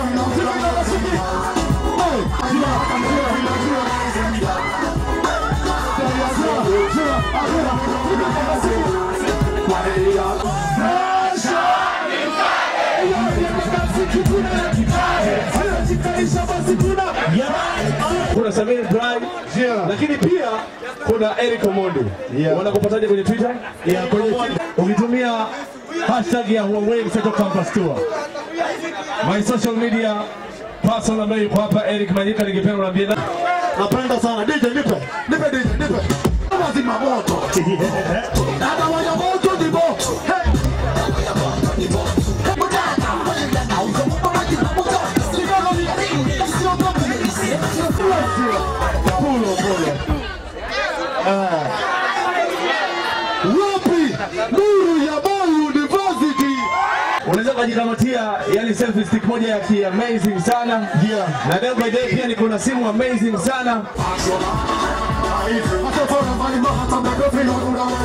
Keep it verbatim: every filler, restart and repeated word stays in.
Kuna Samir Drive, yeah. Lakini pia kuna Eric Omondi, yeah. Wanakupataje kwenye Twitter? Yeah, kwenye ukitumia hashtag ya Moi Mseto Campus Tour. My social media personal ambayo yuko hapa Eric Manyika, ningependa uniambie. Napenda sana D J, nipe nipe D J, nipe lazima moto dada wa moto ni moto. Hey, Polo, polo. Ah. Wapi? Nuru ya Moi University. Unaweza kujikamatia yani selfie stick moja ya ki amazing sana. Yeah. Na leo by day pia niko na simu amazing sana.